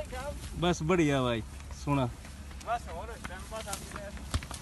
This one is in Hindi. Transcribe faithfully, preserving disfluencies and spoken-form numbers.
बस बढ़िया भाई सुना बस और टाइम पास आती है।